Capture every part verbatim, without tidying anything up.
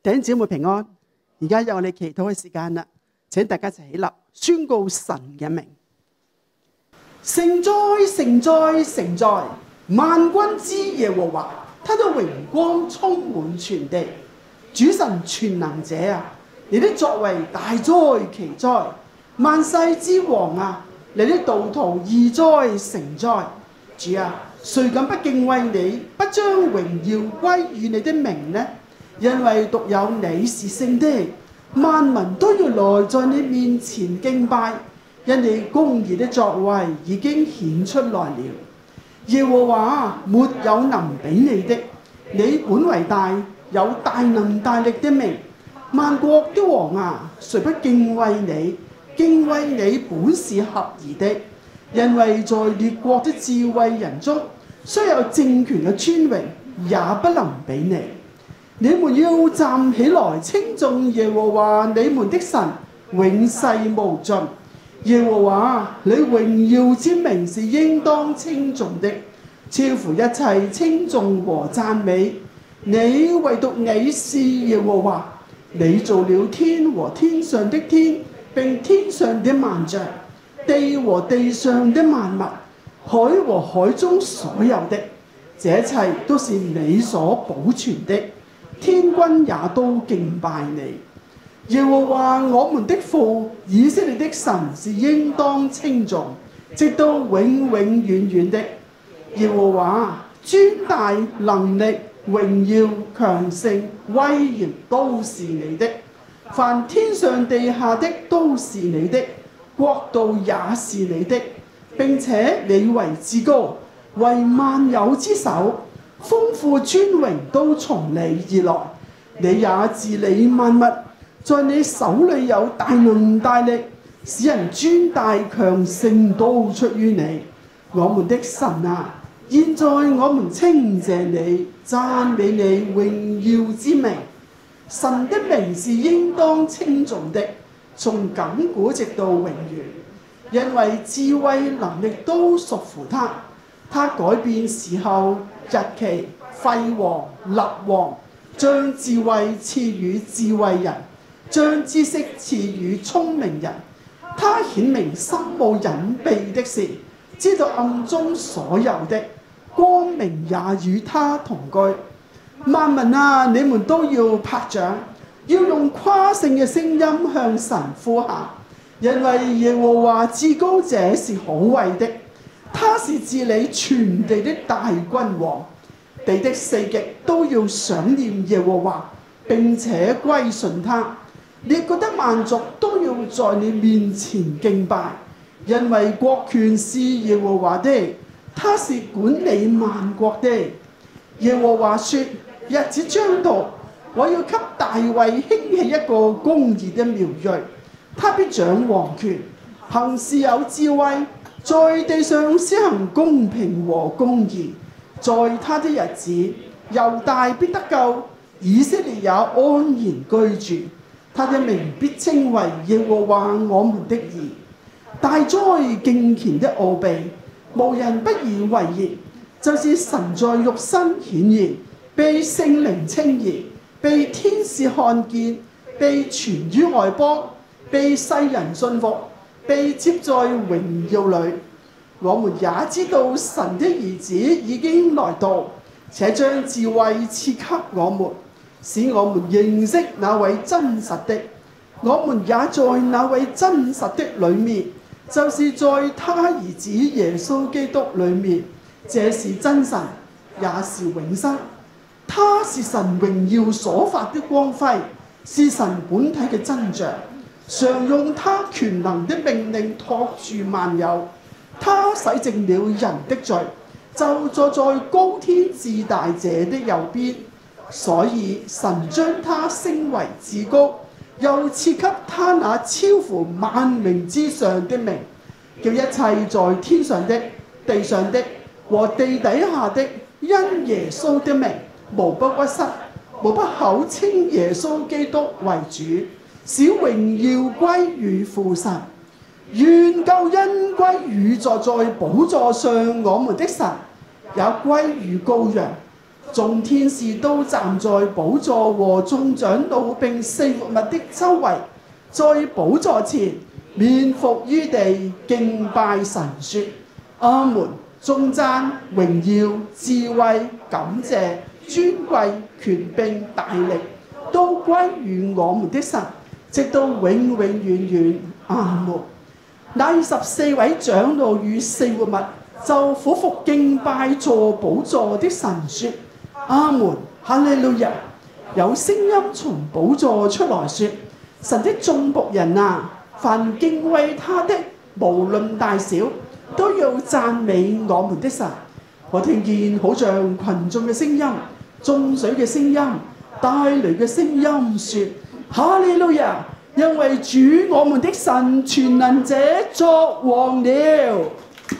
弟兄姊妹平安，而家有我哋祈禱嘅時間啦，請大家一齊起立，宣告神嘅名。聖哉，聖哉，聖哉！萬軍之耶和華，他的榮光充滿全地。主神全能者啊，你的作為大哉奇哉！萬世之王啊，你的道途義哉誠哉！主啊，誰敢不敬畏你，不將榮耀歸於你的名呢？因為獨有你是聖的，萬民都要來在你面前敬拜，因你公義的作為已經顯出來了。耶和華，沒有能比你的，你本為大，有大能大力的名。萬國的王啊，誰不敬畏你？敬畏你本是合宜的，因為在列國的智慧人中，雖有政權嘅尊榮，也不能比你。你們要站起來稱頌耶和華你們的神，永世無盡。耶和華，你榮耀之名是應當稱頌的，超乎一切稱頌和讚美。你唯獨你是耶和華，你造了天和天上的天，並天上的萬象，地和地上的萬物，海和海中所有的，這一切都是你所保存的。天軍也都敬拜你。耶和華我們的父，以色列的神是應當稱頌，直到永永遠遠的。耶和華尊大能力、榮耀、強盛、威嚴都是你的，凡天上地下的都是你的，國度也是你的，並且你為至高，為萬有之首。豐富尊榮都從你而來，你也治理萬物，在你手裏有大能大力，使人尊大強盛都出於你。我們的神啊，現在我們稱謝你，讚美你榮耀之名。神的名是應當稱頌的，從亙古直到永遠，因為智慧能力都屬乎他。他改變時候、日期、廢王、立王，將智慧賜予智慧人，將知識賜予聰明人。他顯明深奧隱秘的事，知道暗中所有的，光明也與他同居。萬民啊，你們都要拍掌，要用誇勝嘅聲音向神呼喊，因為耶和華至高者是可畏的。他是治理全地的大君王，地的四極都要想念耶和華，並且歸順他。列國的萬族都要在你面前敬拜，因為國權是耶和華的，他是管理萬國的。耶和華說：日子將到，我要給大衛興起一個公義的苗裔，他必掌王權，行事有智慧，在地上施行公平和公義。在他的日子，猶大必得救，以色列也安然居住。他的名必稱為耶和華我們的義。大哉敬虔的奧秘，無人不以為然。就是神在肉身顯現，被聖靈稱義，被天使看見，被傳於外邦，被世人信服，被接在榮耀裏。我們也知道神的兒子已經來到，且將智慧賜給我們，使我們認識那位真實的。我們也在那位真實的裏面，就是在他兒子耶穌基督裏面。這是真神，也是永生。他是神榮耀所發的光輝，是神本體嘅真像，常用他權能的命令托住萬有。他洗淨了人的罪，就坐在高天至大者的右邊。所以神將他升為至高，又賜給他那超乎萬名之上的名，叫一切在天上的、地上的和地底下的，因耶穌的名，無不屈膝，無不口稱耶穌基督為主，使榮耀歸於父神。願救恩歸於坐在寶座上我們的神，也歸於羔羊。 眾天使都站在寶座和眾長老並四活物的周圍，在寶座前面伏於地敬拜神說：阿門！頌讚、榮耀、智慧、感謝、尊貴、權柄、大力，都歸於我們的神，直到永永遠遠。阿門！那二十四位長老與四活物就俯伏敬拜坐寶座的神說：阿門！哈利路亞！有聲音從寶座出來說：神的眾僕人啊，凡敬畏他的，無論大小，都要讚美我們的神。我聽見好像群眾嘅聲音、眾水嘅聲音、大雷嘅聲音說：哈利路亞！因為主我們的神全能者作王了。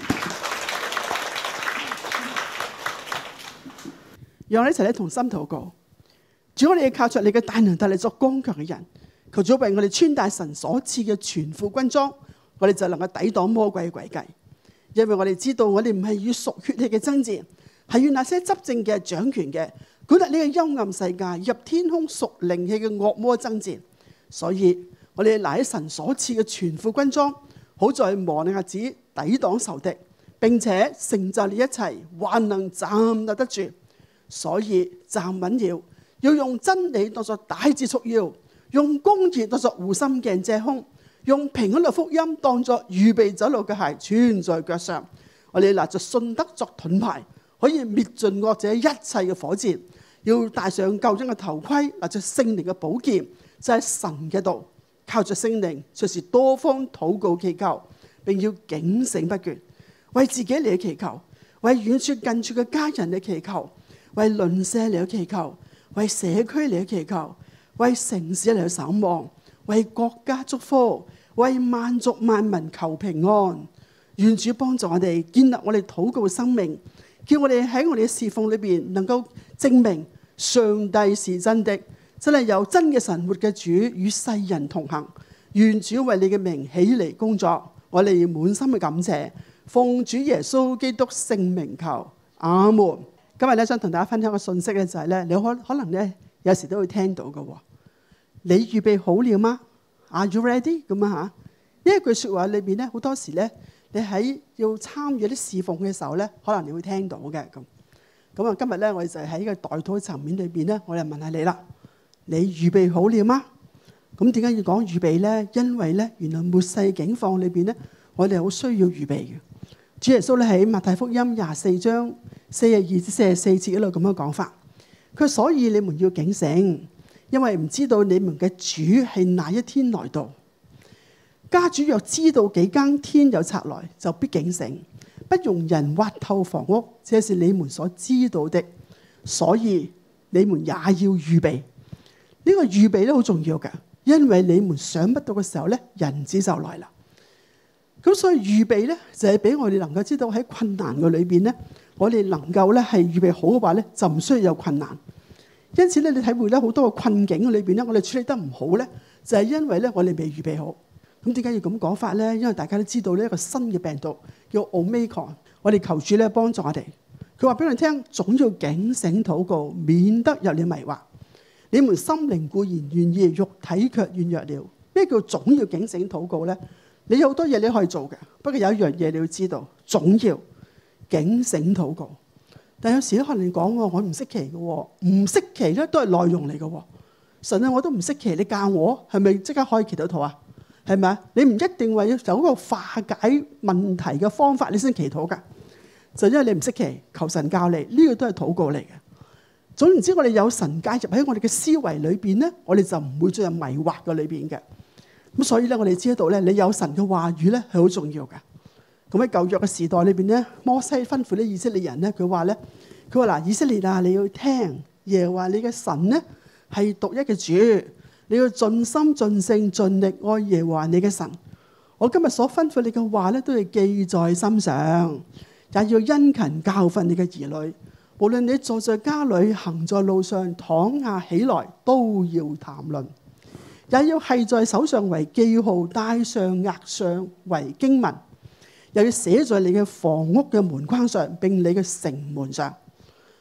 讓我哋一齊咧同心禱告。主，我哋靠着你嘅大能大力作剛強嘅人，求主為我哋穿戴神所賜嘅全副軍裝，我哋就能夠抵擋魔鬼嘅詭計。因為我哋知道我哋唔係與屬血氣嘅爭戰，係與那些執政嘅、掌權嘅、管轄呢個幽暗世界、入天空屬靈氣嘅惡魔爭戰。所以我哋拿起神所賜嘅全副軍裝，好在磨難日子抵擋仇敵，並且成就你一切，還能站立得住。所以站穩了，要用真理當作帶子束腰，用公義當作護心鏡遮胸，用平安嘅福音當作預備走路嘅鞋穿在腳上。我哋拿着信德作盾牌，可以滅盡惡者一切嘅火箭。要戴上救恩嘅頭盔，拿着聖靈嘅寶劍，就係神嘅道。靠着聖靈，隨時多方禱告祈求，並要警醒不倦，為自己嚟祈求，為遠處近處嘅家人嚟祈求，為鄰舍嚟祈求，為社區嚟祈求，為城市嚟守望，為國家祝福，為萬族萬民求平安。願主幫助我哋建立我哋禱告嘅生命，叫我哋喺我哋嘅侍奉裏邊能夠證明上帝是真的。真係有真嘅神活嘅主與世人同行，願主為你嘅名起嚟工作，我哋滿心嘅感謝，奉主耶穌基督聖名求，阿門。今日咧想同大家分享嘅信息咧就係咧，你可可能咧有時都會聽到嘅。你預備好了嗎 ？Are you ready？ 咁啊吓，呢一句說話裏邊咧，好多時咧你喺要參與啲侍奉嘅時候咧，可能你會聽到嘅咁。咁啊，今日咧我哋就喺個代禱層面裏邊咧，我哋問下你啦。你預備好了嗎？咁點解要講預備呢？因為咧，原來末世境況裏邊咧，我哋好需要預備嘅。主耶穌咧喺馬太福音廿四章四十二至四十四節嗰度咁樣講法，佢所以你們要警醒，因為唔知道你們嘅主係哪一天來到。家主若知道幾更天有賊來，就必警醒，不容人挖透房屋，這是你們所知道的。所以你們也要預備。呢個預備咧好重要嘅，因為你們想不到嘅時候咧，人子就來啦。咁所以預備咧就係俾我哋能夠知道喺困難嘅裏邊咧，我哋能夠咧係預備好嘅話咧，就唔需要有困難。因此咧，你體會咧好多嘅困境嘅裏邊咧，我哋處理得唔好咧，就係因為咧我哋未預備好。咁點解要咁講法咧？因為大家都知道呢一個新嘅病毒叫 Omicron， 我哋求主咧幫助我哋。佢話俾我哋聽，總要警醒禱告，免得入了迷惑。你們心靈固然願意，肉體卻軟弱了。咩叫總要警醒禱告呢？你有好多嘢你可以做嘅，不過有一樣嘢你要知道，總要警醒禱告。但有時咧可能你講我唔識祈嘅，唔識祈咧都係內容嚟嘅。神啊，我都唔識祈，你教我係咪即刻可以祈到禱啊？係咪啊？你唔一定話要走一個化解問題嘅方法你先祈禱噶，就因為你唔識祈，求神教你，呢個都係禱告嚟嘅。總言之，我哋有神介入喺我哋嘅思維裏邊咧，我哋就唔會進入迷惑嘅裏邊嘅。咁所以咧，我哋知道咧，你有神嘅話語咧係好重要嘅。咁喺舊約嘅時代裏邊咧，摩西吩咐啲以色列人咧，佢話咧，佢話嗱，以色列啊，你要聽耶和華你嘅神咧係獨一嘅主，你要盡心盡性盡力愛耶和華你嘅神。我今日所吩咐你嘅話咧，都要記在心上，也要殷勤教訓你嘅兒女。無論你坐在家裏，行在路上，躺下起來，都要談論，也要繫在手上為記號，戴上額上為經文，又要寫在你嘅房屋嘅門框上，並你嘅城門上。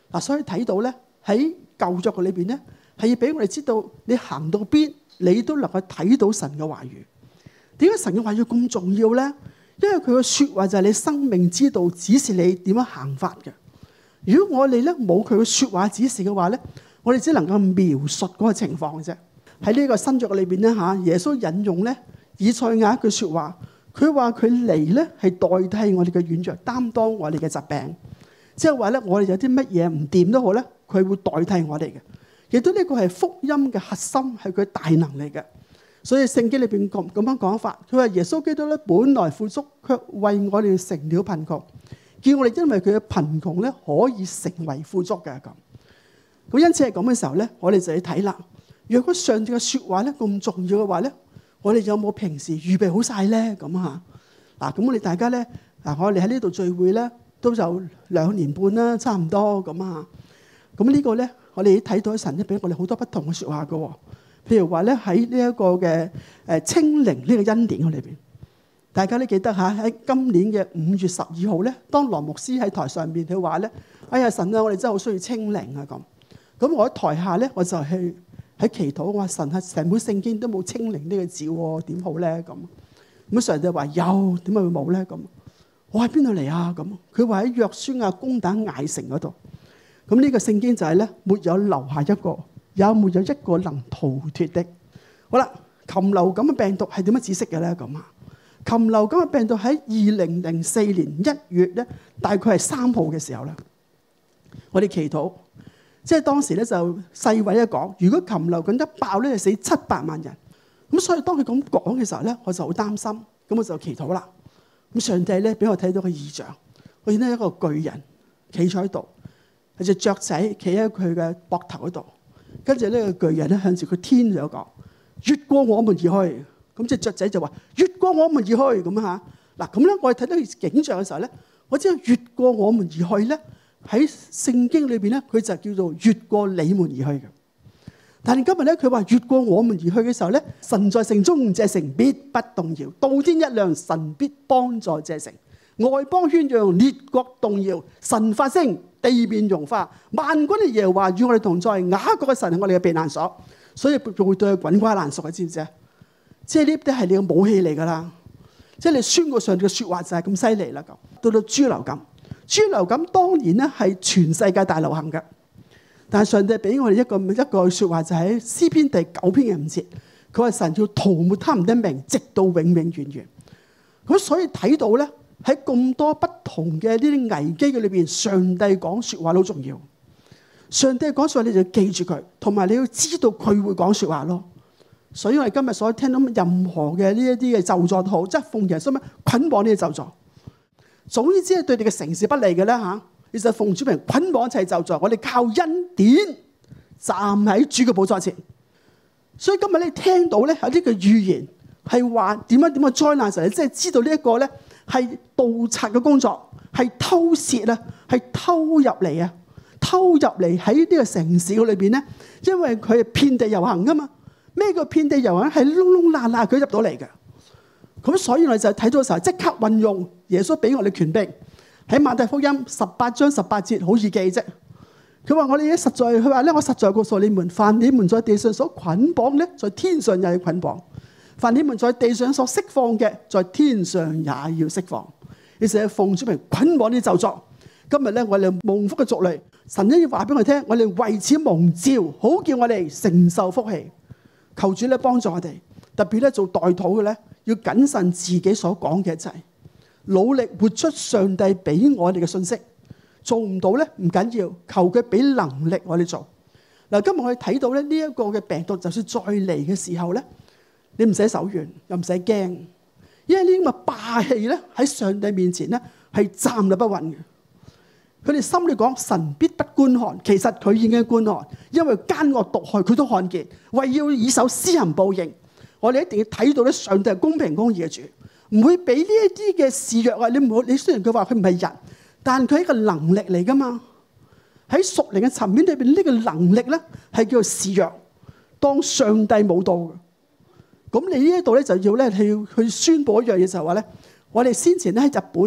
嗱，所以睇到咧喺舊約嘅裏邊咧，係要俾我哋知道你行到邊，你都能夠睇到神嘅話語。點解神嘅話語咁重要咧？因為佢嘅説話就係你生命之道，指示你點樣行法嘅。如果我哋咧冇佢嘅説話指示嘅話咧，我哋只能夠描述嗰個情況嘅啫。喺呢個新約裏邊咧嚇，耶穌引用咧以賽亞一句説話，佢話佢嚟咧係代替我哋嘅軟弱，擔當我哋嘅疾病。即係話咧，我哋有啲乜嘢唔掂都好咧，佢會代替我哋嘅。亦都呢個係福音嘅核心，係佢大能力嘅。所以聖經裏邊咁咁樣講法，佢話耶穌基督咧本來富足，卻為我哋成了貧窮，叫我哋因為佢嘅貧窮咧可以成為富足嘅咁。咁因此係咁嘅時候咧，我哋就要睇啦。若果上帝嘅説話咧咁重要嘅話咧，我哋有冇平時預備好晒咧？咁嚇嗱，咁我哋大家咧嗱，我哋喺呢度聚會咧都有兩年半啦，差唔多咁啊。咁呢個咧，我哋睇到神咧俾我哋好多不同嘅説話嘅喎。譬如話咧喺呢一個嘅誒清靈呢個恩典嘅裏邊，大家都記得嚇喺今年嘅五月十二號咧，當羅牧師喺台上邊佢話咧：哎呀神啊，我哋真係好需要清靈啊咁。咁我喺台下咧，我就係喺祈禱，我話神啊，成本聖經都冇清靈呢個字喎，點好咧咁？咁上帝話有，點解會冇咧咁？我喺邊度嚟啊？咁佢話喺約書亞攻打艾城嗰度。咁呢個聖經就係咧，沒有留下一個，也沒有一個能逃脫的。好啦，禽流感嘅病毒係點樣止息嘅咧？咁啊，禽流感嘅病毒喺二零零四年一月咧，大概係三號嘅時候咧，我哋祈禱，即係當時咧就世衛一講，如果禽流感一爆咧，就死七百萬人。咁所以當佢咁講嘅時候咧，我就好擔心，咁我就祈禱啦。咁上帝咧俾我睇到個異象，我見到一個巨人企咗喺度。有隻雀仔企喺佢嘅膊頭嗰度，跟住呢個巨人咧向住佢天就講：越過我們而去。咁隻雀仔就話：越過我們而去咁嚇。嗱咁咧，我哋睇到景象嘅時候咧，我知道越過我們而去咧，喺聖經裏邊咧，佢就叫做越過你們而去嘅。但係今日咧，佢話越過我們而去嘅時候咧，神在城中，這城必不動搖；到天一亮，神必幫助這城。外邦喧嚷，列國動搖，神發聲，地變融化。萬軍嘅耶和華與我哋同在，雅各嘅神係我哋嘅避難所，所以會對佢滾瓜爛熟嘅，知唔知啊？即係呢啲係你嘅武器嚟㗎啦，即係你宣告上帝嘅説話就係咁犀利啦。咁到到豬流感，豬流感當然咧係全世界大流行嘅，但係上帝俾我哋一個一個説話就喺詩篇第九篇嘅五節，佢話神要塗抹他們的名，直到永永遠遠。咁所以睇到咧。喺咁多不同嘅呢啲危機嘅裏邊，上帝講説話好重要。上帝講説話你就記住佢，同埋你要知道佢會講説話咯。所以我哋今日所聽到任何嘅呢一啲嘅咒詛都好，即係奉耶穌名捆綁呢啲咒詛。總之係對你嘅城市不利嘅咧嚇，你就奉主名捆綁一切咒詛。我哋靠恩典站喺主嘅寶座前。所以今日你聽到咧有啲嘅預言係話點樣點樣災難時，你即係知道呢一個咧。係盜賊嘅工作，係偷竊啊，係偷入嚟啊，偷入嚟喺呢個城市裏邊咧，因為佢係遍地遊行噶嘛。咩叫遍地遊行？係窿窿罅罅佢入到嚟嘅。咁所以我哋就睇到嘅時候，即刻運用耶穌俾我哋權柄，喺馬太福音十八章十八節好易記啫。佢話我哋咧實在，佢話咧我實在告訴你們，凡你們在地上所捆綁咧，在天上也要捆綁。凡你們在地上所釋放嘅，在天上也要釋放。你成日奉主名捆綁啲咒詛。今日咧，我哋蒙福嘅族類，神咧要話俾我聽，我哋為此蒙召，好叫我哋承受福氣。求主咧幫助我哋，特別咧做代禱嘅咧，要謹慎自己所講嘅一切，努力活出上帝俾我哋嘅信息。做唔到咧唔緊要，求佢俾能力我哋做。嗱，今日我哋睇到咧呢一個嘅病毒，就算再嚟嘅時候咧。你唔使手軟，又唔使驚，因為呢啲咁嘅霸氣咧喺上帝面前咧係站立不穩嘅。佢哋心裏講神必不觀看，其實佢已經觀看，因為奸惡毒害佢都看見，為要以手施行報應。我哋一定要睇到咧，上帝係公平公義嘅主，唔會俾呢一啲嘅示弱啊！你唔好，你雖然佢話佢唔係人，但佢係一個能力嚟噶嘛。喺屬靈嘅層面裏邊，呢個能力咧係叫做示弱，當上帝冇到嘅。咁你呢一度咧就要咧去去宣佈一樣嘢，就係話咧，我哋先前咧喺日本咧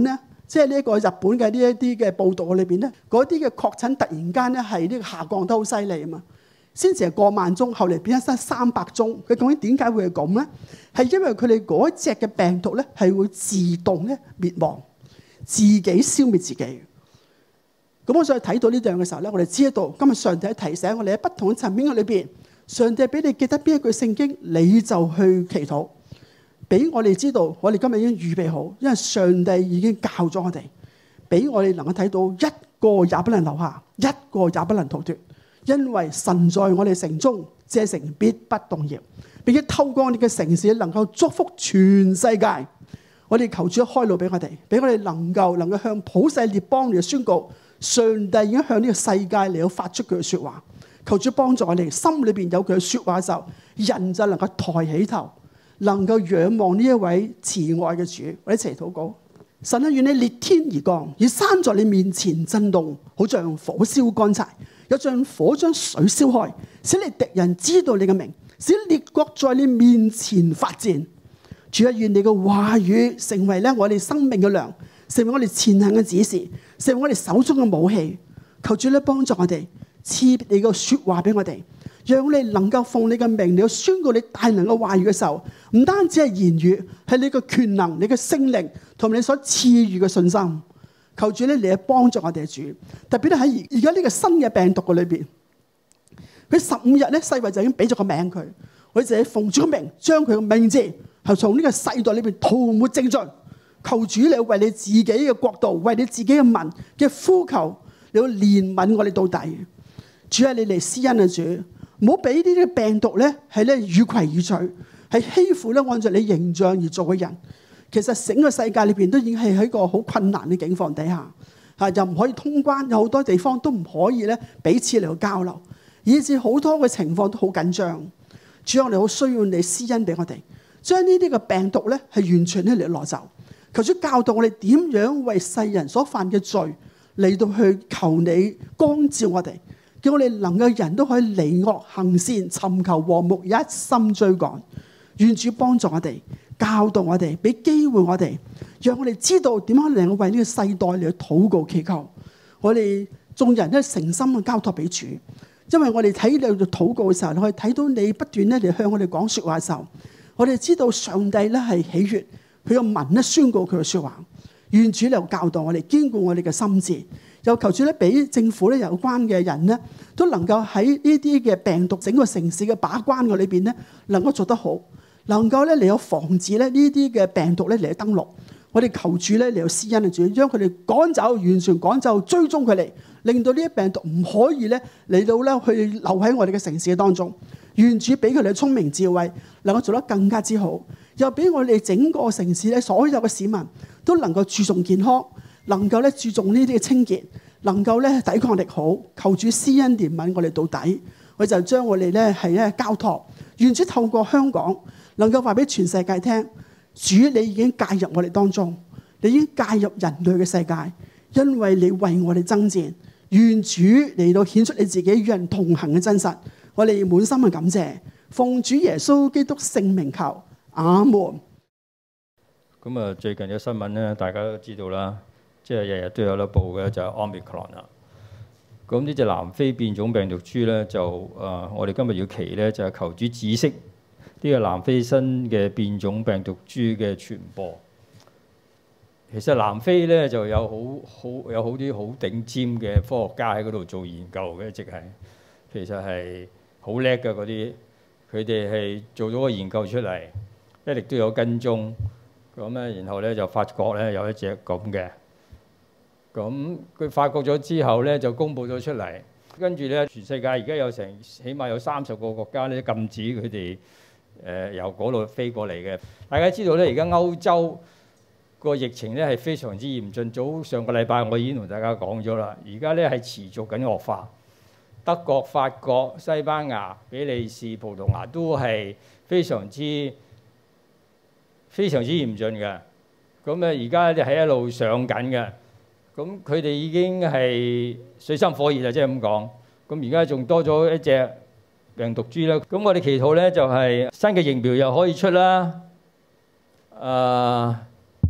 即係呢一個日本嘅呢一啲嘅報道裏邊咧，嗰啲嘅確診突然間咧係呢個下降得好犀利啊嘛，先至係過萬宗，後嚟變咗得三百宗。佢究竟點解會係咁咧？係因為佢哋嗰隻嘅病毒咧係會自動咧滅亡，自己消滅自己。咁我再睇到呢樣嘅時候咧，我哋知道今日上帝提醒我哋喺不同嘅層面嘅裏邊，上帝俾你記得邊一句聖經，你就去祈禱，俾我哋知道我哋今日已經預備好，因為上帝已經教咗我哋，俾我哋能夠睇到一個也不能留下，一個也不能逃脫，因為神在我哋城中，這城必不動搖，並且透過我哋嘅城市能夠祝福全世界。我哋求主開路俾我哋，俾我哋能夠能夠向普世列邦嚟宣告，上帝已經向呢個世界嚟到發出佢嘅說話。求主幫助我哋，心裏邊有佢嘅說話嘅時候，人就能夠抬起頭，能夠仰望呢一位慈愛嘅主。我哋一齊禱告。神啊，願你裂天而降，以山在你面前震動，好像火燒乾柴，有像火將水燒開，使你敵人知道你嘅名，使列國在你面前發戰。主啊，願你嘅話語成為咧我哋生命嘅糧，成為我哋前行嘅指示，成為我哋手中嘅武器。求主咧幫助我哋，賜你嘅說話俾我哋，讓我哋能夠奉你嘅名，你要宣告你大能嘅話語嘅時候，唔單止係言語，係你嘅權能、你嘅聖靈同埋你所賜予嘅信心。求主咧，你嚟幫助我哋嘅主，特別咧喺而家呢個新嘅病毒嘅裏邊，佢十五日咧世衛就已經俾咗個名佢，我哋就係奉主嘅名，將佢嘅名字係從呢個世代裏邊塗抹淨盡。求主你為你自己嘅國度，為你自己嘅民嘅呼求，你要憐憫我哋到底。主啊，你嚟施恩啊！主，唔好俾呢啲病毒咧係咧予攜予取，係欺負咧按照你形象而做嘅人。其實整個世界裏邊都已經係喺一個好困難嘅境況底下，嚇又唔可以通關，有好多地方都唔可以咧彼此嚟到交流，以至好多嘅情況都好緊張。主啊，我哋好需要你施恩俾我哋，將呢啲嘅病毒咧係完全咧嚟攞走。求主教導我哋點樣為世人所犯嘅罪嚟到去求你光照我哋，叫我哋能夠人都可以離惡行善，尋求和睦，一心追趕。願主幫助我哋，教導我哋，俾機會我哋，讓我哋知道點樣能夠為呢個世代嚟去禱告祈求。我哋眾人咧誠心嘅交託俾主，因為我哋睇你度禱告嘅時候，你可以睇到你不斷咧嚟向我哋講說話嘅時候，我哋知道上帝咧係喜悅。佢個民咧宣告佢嘅說話，願主嚟教導我哋，堅固我哋嘅心智，又求主咧俾政府咧有關嘅人咧都能夠喺呢啲嘅病毒整個城市嘅把關嘅裏邊咧，能夠做得好，能夠咧嚟有防止咧呢啲嘅病毒咧嚟登陸。我哋求主咧嚟有施恩嘅主，將佢哋趕走，完全趕走，追蹤佢哋，令到呢啲病毒唔可以咧嚟到咧去留喺我哋嘅城市嘅當中。願主俾佢哋聰明智慧，能夠做得更加之好。又俾我哋整個城市咧，所有嘅市民都能夠注重健康，能夠咧注重呢啲嘅清潔，能夠咧抵抗力好。求主施恩憐憫我哋到底，我就將我哋咧係咧交託，願主透過香港能夠話俾全世界聽，主你已經介入我哋當中，你已經介入人類嘅世界，因為你為我哋爭戰。願主嚟到顯出你自己與人同行嘅真實，我哋滿心嘅感謝，奉主耶穌基督聖名求。阿門。 咁啊，最近嘅新聞咧，大家都知道啦，即係日日都有得報嘅，就係 Omicron 啦。咁呢隻南非變種病毒株咧，就啊，我哋今日要祈咧，就係求主止息呢個南非新嘅變種病毒株嘅傳播。其實南非咧就有好好有好啲好頂尖嘅科學家喺嗰度做研究嘅，一直係其實係好叻嘅嗰啲，佢哋係做咗個研究出嚟。一直都有跟蹤，咁咧，然後咧就發覺咧有一隻咁嘅，咁佢發覺咗之後咧就公佈咗出嚟，跟住咧全世界而家有成起碼有三十個國家咧禁止佢哋誒由嗰度飛過嚟嘅。大家知道咧，而家歐洲個疫情咧係非常之嚴峻，早上個禮拜我已經同大家講咗啦，而家咧係持續緊惡化。德國、法國、西班牙、比利時、葡萄牙都係非常之非常之嚴峻嘅，咁啊而家就喺一路上緊嘅，咁佢哋已經係水深火熱啦，即係咁講。咁而家仲多咗一隻病毒株啦，咁我哋祈禱咧就係新嘅疫苗又可以出啦，啊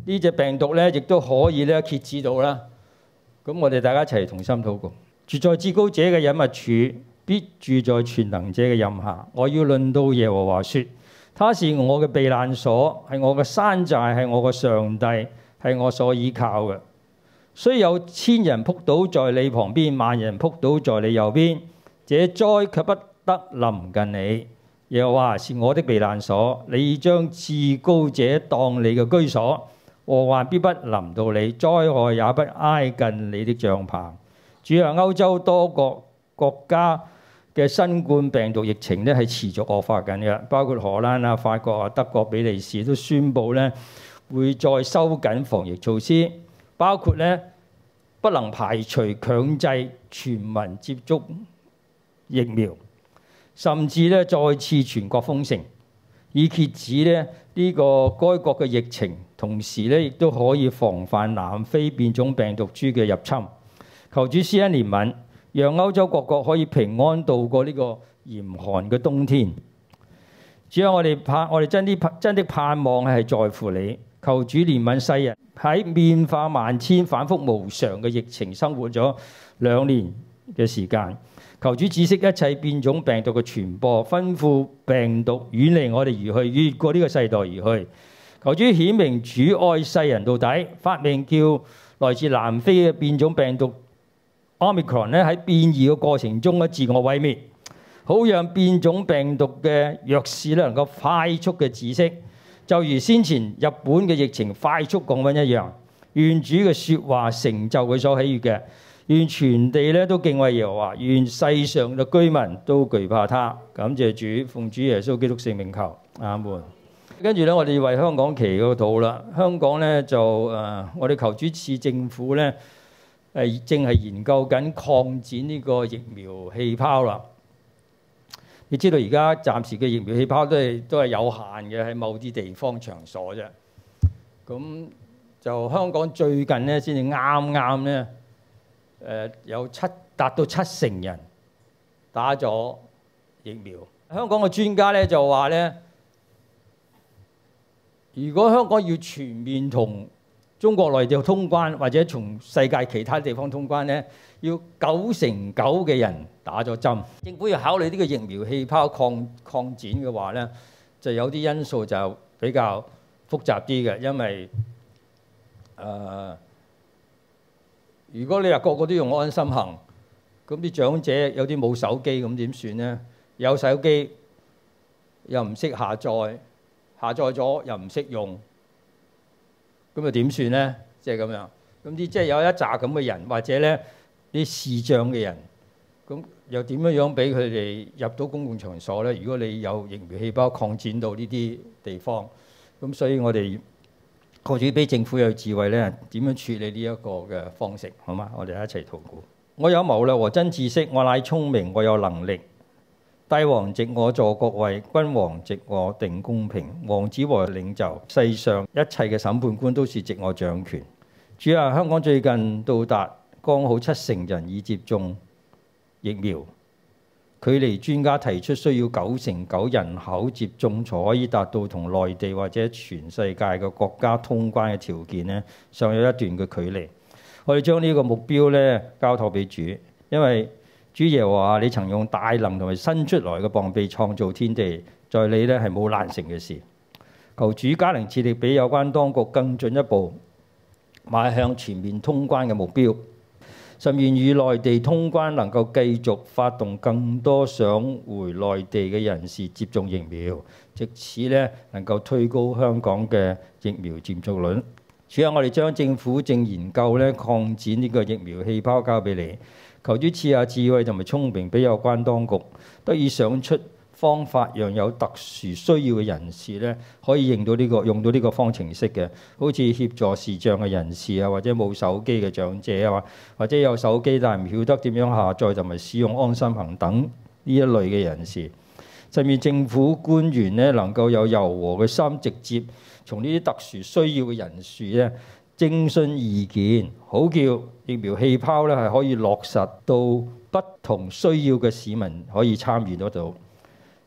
呢隻病毒咧，亦都可以咧遏止到啦。咁我哋大家一齊同心禱告。住在至高者嘅隱密處，必住在全能者嘅蔭下。我要論到耶和華說，他是我嘅避難所，係我嘅山寨，係我嘅上帝，係我所依靠嘅。雖有千人仆倒在你旁邊，萬人仆倒在你右邊，這災卻不得臨近你。耶和華是我的避難所，你將至高者當你嘅居所，禍患必不臨到你，災害也不挨近你的帳棚。主啊，歐洲多國國家嘅新冠病毒疫情咧係持續惡化緊嘅，包括荷蘭啊、法國啊、德國、比利時都宣布咧會再收緊防疫措施，包括咧不能排除強制全民接種疫苗。甚至咧再次全國封城，以遏止咧呢個該國嘅疫情，同時咧亦都可以防範南非變種病毒株嘅入侵。求主施恩憐憫，讓歐洲各國可以平安度過呢個嚴寒嘅冬天。主啊，我哋盼，我哋真啲真的盼望係在乎你。求主憐憫世人喺變化萬千、反覆無常嘅疫情生活咗兩年嘅時間。求主止息一切變種病毒嘅傳播，吩咐病毒遠離我哋而去，越過呢個世代而去。求主顯明主愛世人到底，發命叫來自南非嘅變種病毒 Omicron 咧喺變異嘅過程中咧自我毀滅，好讓變種病毒嘅弱勢咧能夠快速嘅止息，就如先前日本嘅疫情快速降溫一樣。願主嘅説話成就佢所喜悅嘅。願全地咧都敬畏耶和華，願世上嘅居民都懼怕他。感謝主，奉主耶穌基督聖名求，阿門。跟住咧，我哋為香港祈個禱啦。香港咧就誒、呃，我哋求主賜政府咧誒，正係研究緊擴展呢個疫苗氣泡啦。你知道而家暫時嘅疫苗氣泡都係都係有限嘅，喺某啲地方場所啫。咁就香港最近咧先至啱啱咧。誒、呃、有七達到七成人打咗疫苗。香港嘅專家咧就話咧，如果香港要全面同中國內地通關，或者從世界其他地方通關咧，要九成九嘅人打咗針。政府要考慮呢個疫苗氣泡擴擴展嘅話咧，就有啲因素就比較複雜啲嘅，因為誒。呃如果你話個個都用安心行，咁啲長者有啲冇手機，咁點算呢？有手機又唔識下載，下載咗又唔識用，咁又點算呢？即係咁樣。咁啲即係有一紮咁嘅人，或者咧啲視障嘅人，咁又點樣樣俾佢哋入到公共場所呢？如果你有疫苗氣泡擴展到呢啲地方，咁所以我哋求主俾政府有智慧咧，點樣處理呢一個嘅方式，好嗎？我哋一齊禱告。我有謀略和真知識，我乃聰明，我有能力。帝王藉我坐國位，君王藉我定公平，王子和領袖，世上一切嘅審判官都是藉我掌權。主啊，香港最近到達剛好七成人已接種疫苗。距離專家提出需要九成九人口接種才可以達到同內地或者全世界嘅國家通關嘅條件呢，尚有一段嘅距離。我哋將呢個目標咧交託俾主，因為主耶和華，你曾用大能同埋伸出來嘅膀臂創造天地，在你咧係冇難成嘅事。求主加能賜力俾有關當局更進一步邁向全面通關嘅目標。甚願與內地通關能夠繼續發動更多想回內地嘅人士接種疫苗，藉此咧能夠推高香港嘅疫苗接種率。主啊，我哋將政府正研究咧擴展呢個疫苗氣泡交俾你，求主賜下智慧同埋聰明俾有關當局，得以想出方法，讓有特殊需要嘅人士咧可以用到呢個用到呢個方程式嘅，好似協助視障嘅人士啊，或者冇手機嘅長者啊，或者有手機但係唔曉得點樣下載同埋使用安心行等呢一類嘅人士。甚至政府官員咧能夠有柔和嘅心，直接從呢啲特殊需要嘅人士咧徵詢意見，好叫疫苗氣泡咧係可以落實到不同需要嘅市民可以參與得到。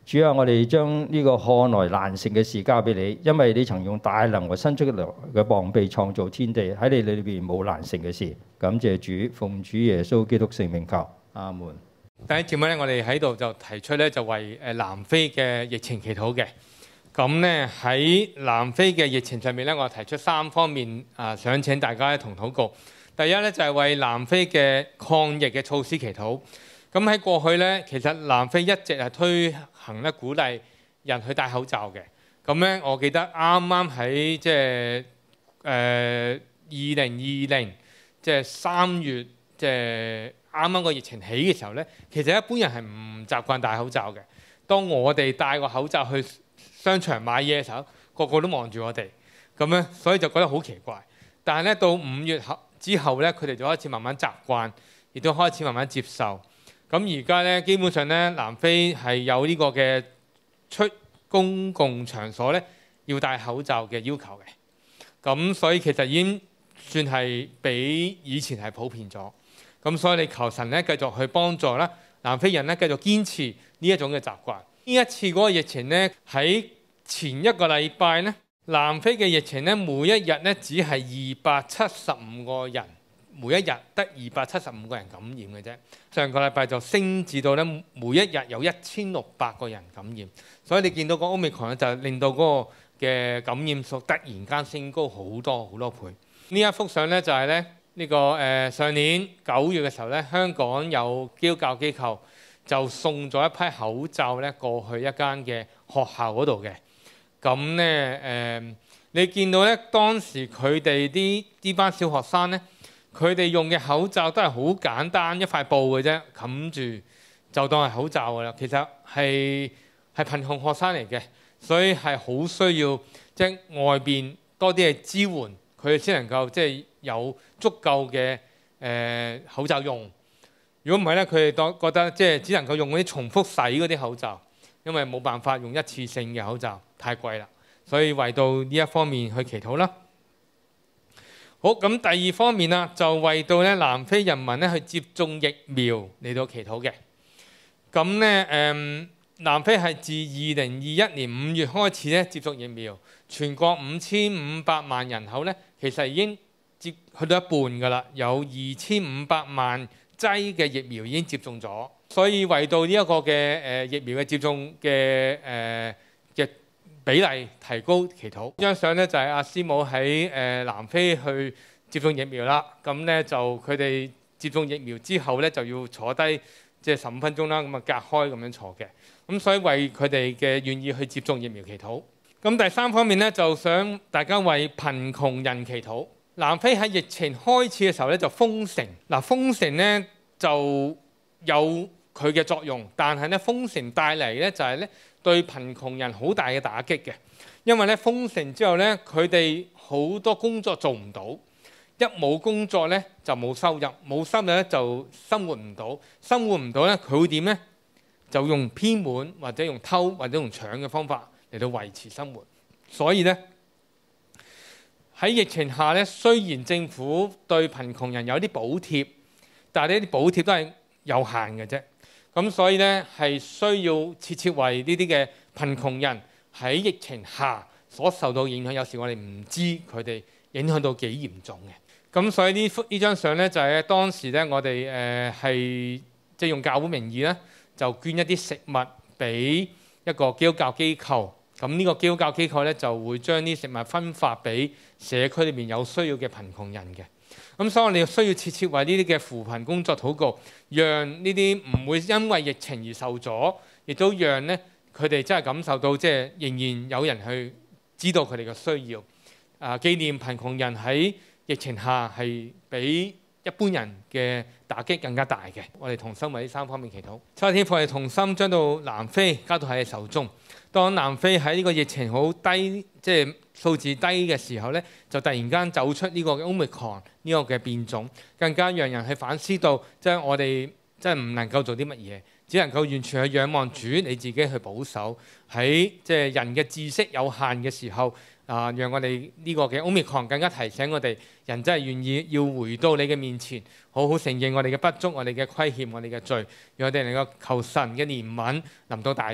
主啊，我哋將呢個看來難成嘅事交俾你，因為你曾用大能和伸出嘅膀臂創造天地，喺你裏邊冇難成嘅事。感謝主，奉主耶穌基督聖名求，阿門。 第一節目咧，我哋喺度就提出咧，就為誒南非嘅疫情祈禱嘅。咁咧喺南非嘅疫情上面咧，我提出三方面啊，想請大家一同禱告。第一咧就係為南非嘅抗疫嘅措施祈禱。咁喺過去咧，其實南非一直係推行咧鼓勵人去戴口罩嘅。咁咧，我記得啱啱喺即係誒二零二零即係三月，即係啱啱個疫情起嘅時候咧，其實一般人係唔習慣戴口罩嘅。當我哋戴個口罩去商場買嘢嘅時候，個個都望住我哋，咁咧，所以就覺得好奇怪。但係咧，到五月後之後咧，佢哋就開始慢慢習慣，亦都開始慢慢接受。咁而家咧，基本上咧，南非係有呢個嘅出公共場所咧要戴口罩嘅要求嘅。咁所以其實已經算係比以前係普遍咗。咁所以你求神咧繼續去幫助啦，南非人咧繼續堅持呢一種嘅習慣。呢一次嗰個疫情咧，喺前一個禮拜咧，南非嘅疫情咧，每一日咧只係二百七十五個人。每一日得二百七十五個人感染嘅啫，上個禮拜就升至到咧每一日有一千六百個人感染，所以你見到個 Omicron 就令到嗰個嘅感染數突然間升高好多好多倍。呢一幅相咧就係咧呢個誒、呃、上年九月嘅時候咧，香港有基督教機構就送咗一批口罩咧過去一間嘅學校嗰度嘅。咁咧誒，你見到咧當時佢哋啲呢班小學生咧。佢哋用嘅口罩都係好簡單，一塊布嘅啫，冚住就當係口罩㗎啦。其實係係貧窮學生嚟嘅，所以係好需要即係外邊多啲嘅支援，佢哋先能夠即係有足夠嘅誒、呃、口罩用。如果唔係咧，佢哋當覺得即係只能夠用嗰啲重複洗嗰啲口罩，因為冇辦法用一次性嘅口罩，太貴啦。所以為到呢一方面去祈禱啦。好，咁第二方面啦，就為到咧南非人民咧去接種疫苗嚟到祈禱嘅。咁咧誒，南非係自二零二一年五月開始咧接種疫苗，全國五千五百萬人口咧，其實已經接去到一半㗎啦，有二千五百萬劑嘅疫苗已經接種咗。所以為到呢一個嘅誒疫苗嘅接種嘅誒嘅比例提高祈禱。呢張相咧就係阿師母喺誒南非去接種疫苗啦。咁咧就佢哋接種疫苗之後咧就要坐低即係十五分鐘啦，咁啊隔開咁樣坐嘅。咁所以為佢哋嘅願意去接種疫苗祈禱。咁第三方面咧就想大家為貧窮人祈禱。南非喺疫情開始嘅時候咧就封城。嗱，封城咧就有佢嘅作用，但係咧封城帶嚟咧就係咧對貧窮人好大嘅打擊嘅，因為咧封城之後咧，佢哋好多工作做唔到，一冇工作咧就冇收入，冇收入咧就生活唔到，生活唔到咧佢會點咧？就用偏門或者用偷或者用搶嘅方法嚟到維持生活。所以咧喺疫情下咧，雖然政府對貧窮人有啲補貼，但係呢啲補貼都係有限嘅啫。咁所以咧係需要切切為呢啲嘅貧窮人喺疫情下所受到影響，有時我哋唔知佢哋影響到幾嚴重嘅。咁所以呢幅呢張相咧就係、是、當時咧我哋誒係即係用教會名義咧就捐一啲食物俾一個基督教機構。咁呢個基督教機構咧就會將啲食物分發俾社區裏面有需要嘅貧窮人嘅。咁所以我哋需要切切為呢啲嘅扶貧工作禱告，讓呢啲唔會因為疫情而受阻，亦都讓咧佢哋真係感受到即係仍然有人去知道佢哋嘅需要。啊，紀念貧窮人喺疫情下係比一般人嘅打擊更加大嘅。我哋同心為呢三方面祈禱。七天父，我哋同心將到南非交到喺你手中。當南非喺呢個疫情好低，即係數字低嘅時候咧，就突然間走出呢個 Omicron 呢個嘅變種，更加讓人去反思到，即係我哋真係唔能夠做啲乜嘢，只能夠完全去仰望主你自己去保守。喺即係人嘅知識有限嘅時候，啊，讓我哋呢個嘅 Omicron 更加提醒我哋，人真係願意要回到你嘅面前，好好承認我哋嘅不足、我哋嘅虧欠、我哋嘅罪，讓我哋能夠求神嘅憐憫臨到大地。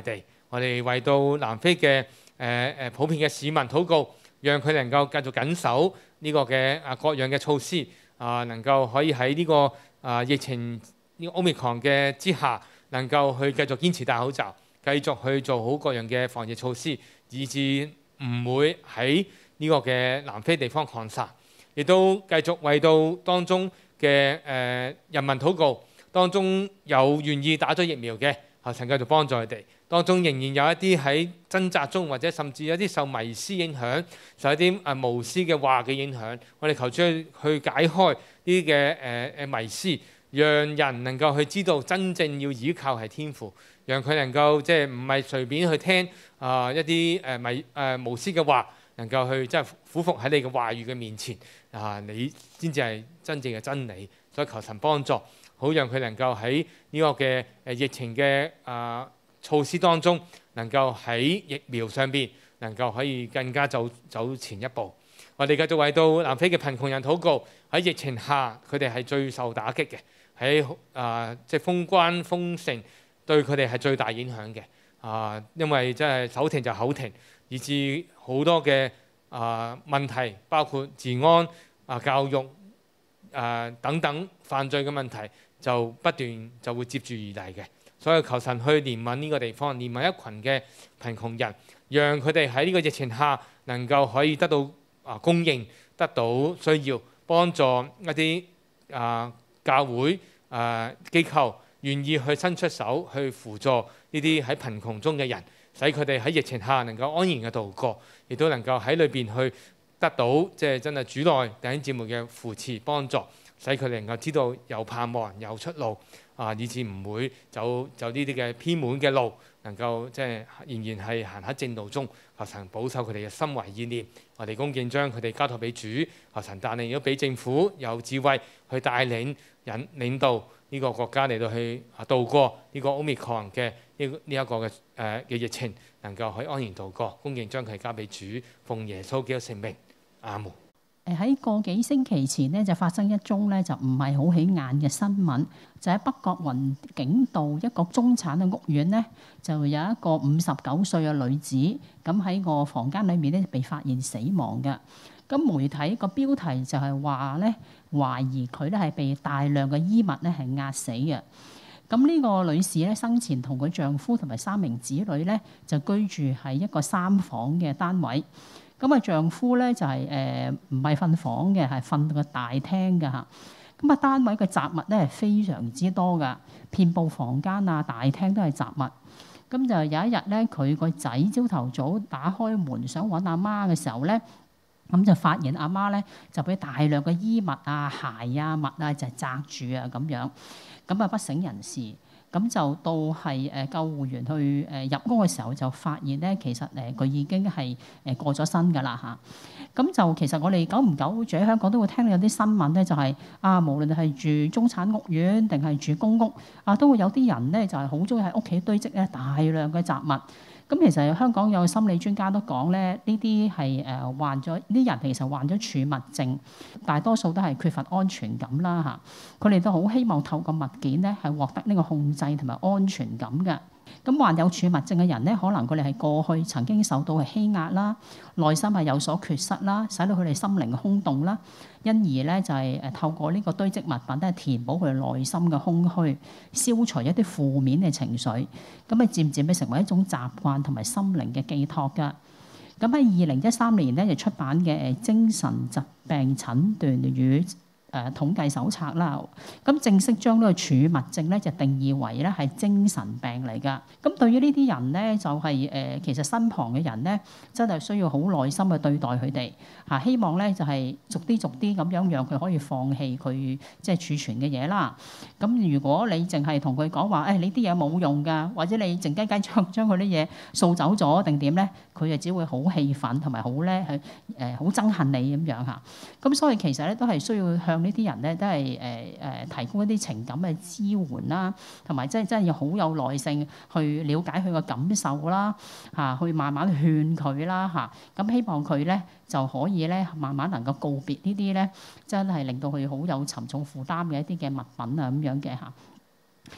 我哋為到南非嘅誒誒普遍嘅市民禱告，讓佢能夠繼續緊守呢個嘅啊各樣嘅措施啊，能夠可以喺呢個啊疫情呢個 Omicron 嘅之下，能夠去繼續堅持戴口罩，繼續去做好各樣嘅防疫措施，以致唔會喺呢個嘅南非地方擴散，亦都繼續為到當中嘅誒、呃、人民禱告，當中有願意打咗疫苗嘅，求神繼續幫助佢哋。當中仍然有一啲喺掙扎中，或者甚至有啲受迷思影響，受一啲誒巫師嘅話嘅影響，我哋求主去去解開呢啲嘅誒誒迷思，讓人能夠去知道真正要依靠係天父，讓佢能夠即係唔係隨便去聽啊、呃、一啲誒迷誒巫師嘅話，能夠去即係俯伏喺你嘅話語嘅面前啊，你先至係真正嘅真理。所以求神幫助，好讓佢能夠喺呢個嘅誒疫情嘅啊、呃措施當中，能夠喺疫苗上邊能夠可以更加走走前一步。我哋繼續為到南非嘅貧窮人禱告，喺疫情下佢哋係最受打擊嘅，喺啊即係封關封城對佢哋係最大影響嘅啊，因為即係手停就口停，以致好多嘅啊問題，包括治安啊、教育啊等等犯罪嘅問題，就不斷就會接住而嚟嘅。所以求神去憐憫呢個地方，憐憫一群嘅貧窮人，讓佢哋喺呢個疫情下能夠可以得到啊供應，得到需要，幫助一啲啊教會啊機構願意去伸出手去輔助呢啲喺貧窮中嘅人，使佢哋喺疫情下能夠安然嘅度過，亦都能夠喺裏邊去得到即係真係主內弟兄姊妹嘅扶持幫助，使佢哋能夠知道有盼望有出路。啊，以致唔會走走呢啲嘅偏門嘅路，能夠即係仍然係行喺正路中，求神保守佢哋嘅心懷意念。我哋恭敬將佢哋交託俾主，求神帶領，亦都俾政府有智慧去帶領引領導呢個國家嚟到去啊渡過呢個 Omicron 嘅呢呢一個嘅誒嘅疫情，能夠可以安然度過。恭敬將佢交俾主，奉耶穌基督聖名，阿門。 誒喺個幾星期前呢，就發生一宗咧就唔係好起眼嘅新聞，就喺北角雲景道一個中產嘅屋苑呢，就有一個五十九歲嘅女子，咁喺個房間裏面咧被發現死亡嘅。咁媒體個標題就係話咧，懷疑佢咧係被大量嘅衣物咧係壓死嘅。咁呢個女士咧生前同佢丈夫同埋三名子女咧就居住喺一個三房嘅單位。咁啊，丈夫咧就係誒唔係瞓房嘅，係瞓到個大廳嘅嚇。咁啊，單位嘅雜物咧係非常之多㗎，遍佈房間啊、大廳都係雜物。咁就有一日咧，佢個仔朝頭早打開門想揾阿媽嘅時候咧，咁就發現阿媽咧就俾大量嘅衣物啊、鞋啊、襪啊就係擲住啊咁樣，咁啊不省人事。咁就到係誒救護員去誒入屋嘅時候，就發現咧，其實誒佢已經係誒過咗身㗎啦嚇。咁就其實我哋久唔久住喺香港都會聽到有啲新聞咧，就係啊，無論係住中產屋苑定係住公屋啊，都會有啲人咧就係好中意喺屋企堆積咧大量嘅雜物。咁其實香港有心理專家都講咧，呢啲係誒患咗呢啲人其實患咗儲物症，大多數都係缺乏安全感啦嚇。佢哋都好希望透過物件咧係獲得呢個控制同埋安全感嘅。咁患有儲物症嘅人咧，可能佢哋係過去曾經受到係欺壓啦，內心係有所缺失啦，使到佢哋心靈空洞啦，因而咧就係誒透過呢個堆積物品咧填補佢哋內心嘅空虛，消除一啲負面嘅情緒，咁啊漸漸會成為一種習慣同埋心靈嘅寄託㗎。咁喺二零一三年咧就出版嘅誒精神疾病診斷與誒統計手冊啦，咁正式將呢個儲物症咧就定義為咧係精神病嚟㗎。咁對於呢啲人咧，就係、是、誒其實身旁嘅人咧，真係需要好耐心去對待佢哋嚇。希望咧就係逐啲逐啲咁樣讓佢可以放棄佢即係儲存嘅嘢啦。咁如果你淨係同佢講話，誒呢啲嘢冇用㗎，或者你靜雞雞將將佢啲嘢掃走咗定點咧，佢就只會好氣憤同埋好咧係誒好憎恨你咁樣嚇。咁所以其實咧都係需要向呢啲人咧都係誒誒提供一啲情感嘅支援啦，同埋真係真係要好有耐性去了解佢嘅感受啦，嚇去慢慢勸佢啦嚇。咁希望佢咧就可以咧慢慢能夠告別呢啲咧真係令到佢好有沉重負擔嘅一啲嘅物品啊咁樣嘅嚇。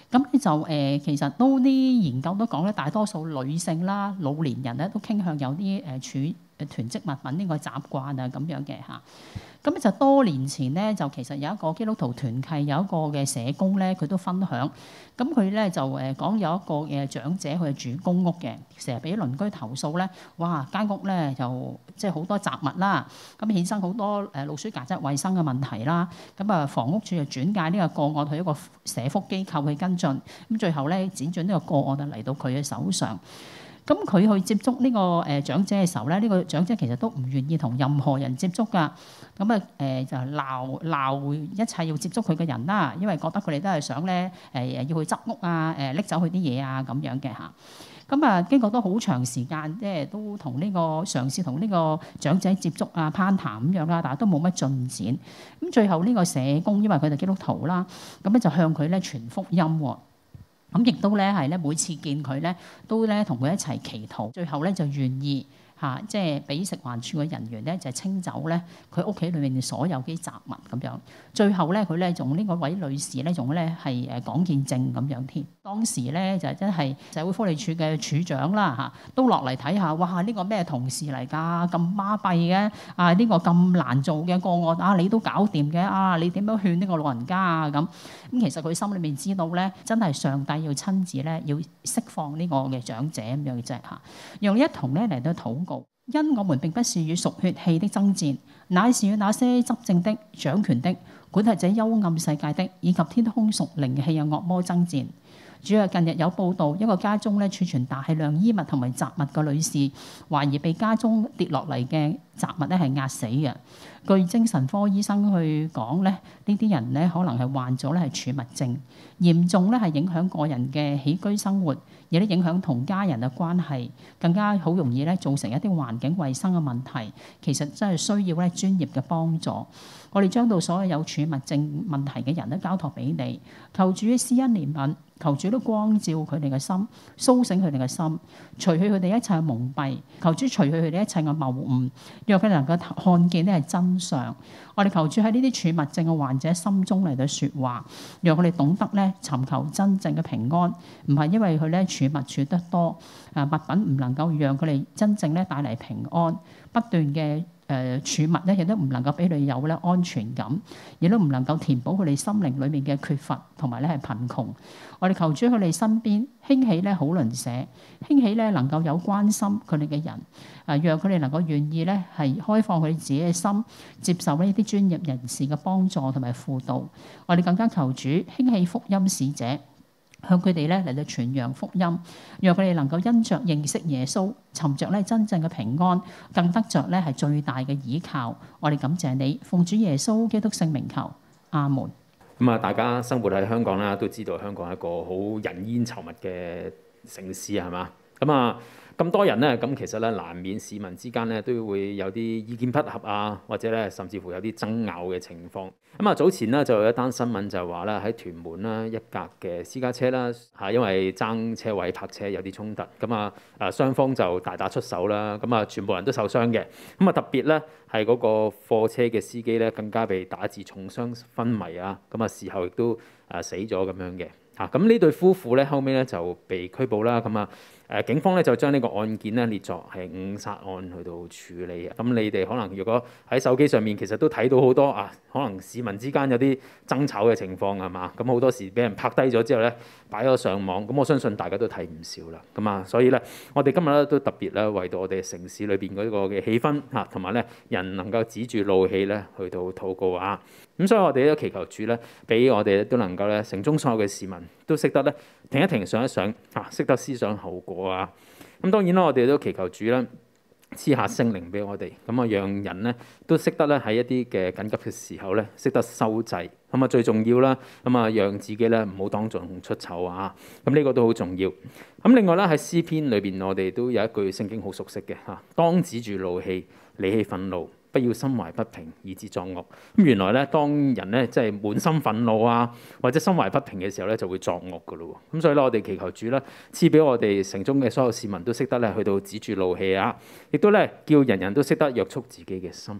咁咧就誒、呃，其實都啲研究都講咧，大多數女性啦、老年人咧都傾向有啲誒儲誒囤積物品呢個習慣啊咁樣嘅嚇。咁就多年前咧，就其實有一個基督徒團契有一個嘅社工咧，佢都分享。咁佢咧就誒講有一個嘅長者，佢係住公屋嘅，成日俾鄰居投訴咧，哇間屋咧就即係好多雜物啦，咁衍生好多誒老鼠曱甴衞生嘅問題啦。咁啊房屋署就轉介呢個個案去一個社福機構去跟進，咁最後咧輾轉呢個個案就嚟到佢嘅手上。咁佢去接觸呢個誒長者嘅時候咧，呢、呢個長者其實都唔願意同任何人接觸㗎。咁啊誒就鬧鬧一切要接觸佢嘅人啦，因為覺得佢哋都係想咧誒要去執屋啊，誒拎走佢啲嘢啊咁樣嘅嚇。咁啊經過都好長時間，即係都同呢個嘗試同呢個長者接觸啊攀談咁樣啦，但係都冇乜進展。咁最後呢個社工因為佢哋基督徒啦，咁咧就向佢咧傳福音喎。咁亦都咧係咧每次見佢咧，都咧同佢一齊祈禱，最後咧就願意嚇，即係俾食環署嘅人員咧就清走咧佢屋企裏面所有啲雜物咁樣。最後咧佢咧仲呢個位女士咧仲咧係誒講見證咁樣添。當時咧就真係社會福利署嘅署長啦嚇，都落嚟睇下，哇！呢個咩同事嚟㗎？咁巴閉嘅啊！呢個咁難做嘅個案啊，你都搞掂嘅啊！你點樣勸呢個老人家啊咁？咁其實佢心裏面知道咧，真係上帝要親自咧要釋放呢個嘅長者咁樣嘅啫嚇。讓你一同咧嚟到禱告，因我們並不是與屬血氣的爭戰，乃是與那些執政的、掌權的、管轄這幽暗世界的，以及天空屬靈氣嘅惡魔爭戰。主要近日有報道，一個家中咧儲存大量衣物同埋雜物嘅女士，懷疑被家中跌落嚟嘅雜物咧係壓死嘅。據精神科醫生去講咧，呢啲人咧可能係患咗咧係儲物症，嚴重咧係影響個人嘅起居生活，亦都影響同家人嘅關係，更加好容易咧造成一啲環境衛生嘅問題。其實真係需要咧專業嘅幫助。我哋將到所有有儲物症問題嘅人都交託俾你，求主施恩憐憫，求主都光照佢哋嘅心，甦醒佢哋嘅心，除去佢哋一切嘅蒙蔽，求主除去佢哋一切嘅謬誤，讓佢哋能夠看見呢係真相。我哋求主喺呢啲儲物症嘅患者心中嚟到説話，讓佢哋懂得咧尋求真正嘅平安，唔係因為佢咧儲物儲得多，啊物品唔能夠讓佢哋真正咧帶嚟平安，不斷嘅。誒儲物咧，亦都唔能夠俾佢有咧安全感，亦都唔能夠填補佢哋心靈裏面嘅缺乏同埋咧係貧窮。我哋求主喺佢哋身邊興起咧好鄰舍，興起咧能夠有關心佢哋嘅人，啊讓佢哋能夠願意咧係開放佢哋自己嘅心，接受呢啲專業人士嘅幫助同埋輔導。我哋更加求主興起福音使者。向佢哋咧嚟到傳揚福音，讓佢哋能夠因着認識耶穌，尋着咧真正嘅平安，更得着咧係最大嘅倚靠。我哋感謝你，奉主耶穌基督聖名求，阿門。 咁啊，大家生活喺香港啦，都知道香港係一個好人煙稠密嘅城市係嘛？咁啊咁多人咧，咁其實咧難免市民之間咧都會有啲意見不合啊，或者咧甚至乎有啲爭拗嘅情況。咁啊早前咧就有一單新聞就係話咧喺屯門啦一架嘅私家車啦嚇，因為爭車位泊車有啲衝突，咁啊啊雙方就大打出手啦，咁啊全部人都受傷嘅。咁啊特別咧係嗰個貨車嘅司機咧更加被打至重傷昏迷啊，咁啊事後亦都啊死咗咁樣嘅。嚇咁呢對夫婦咧後尾咧就被拘捕啦，咁啊。誒警方咧就將呢個案件咧列作係誤殺案去到處理嘅。咁你哋可能如果喺手機上面其實都睇到好多啊，可能市民之間有啲爭吵嘅情況係嘛？咁好多時俾人拍低咗之後咧擺咗上網，咁我相信大家都睇唔少啦。咁啊，所以咧我哋今日咧都特別咧為到我哋城市裏邊嗰個嘅氣氛嚇，同埋咧人能夠止住怒氣咧去到禱告啊。咁所以我哋都祈求主咧，俾我哋都能夠咧城中所有嘅市民都識得咧停一停、想一想嚇，識得思想後果啊！咁當然啦，我哋都祈求主啦，賜下聖靈俾我哋，咁啊，讓人咧都識得咧喺一啲嘅緊急嘅時候咧，識得收掣。咁啊，最重要啦，咁啊，讓自己咧唔好當眾出醜啊！咁呢個都好重要。咁另外咧喺詩篇裏邊，我哋都有一句聖經好熟悉嘅嚇，當止住怒氣，離棄憤怒。不要心懷不平，以致作惡。咁原來咧，當人咧即係滿心憤怒啊，或者心懷不平嘅時候咧，就會作惡噶咯。咁所以咧，我哋祈求主啦，賜俾我哋城中嘅所有市民都識得咧去到止住怒氣啊，亦都咧叫人人都識得約束自己嘅心。